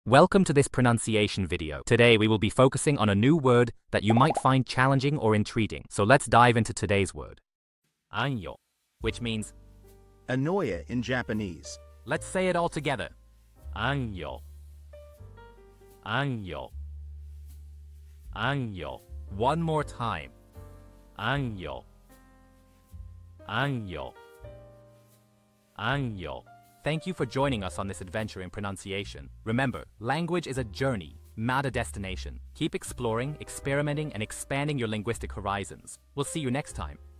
Welcome to this pronunciation video. Today we will be focusing on a new word that you might find challenging or intriguing. So let's dive into today's word. Anyo, which means Anoya in Japanese. Let's say it all together. Anyo. Anyo. Anyo. One more time. Anyo. Anyo. Anyo. Thank you for joining us on this adventure in pronunciation. Remember, language is a journey, not a destination. Keep exploring, experimenting, and expanding your linguistic horizons. We'll see you next time.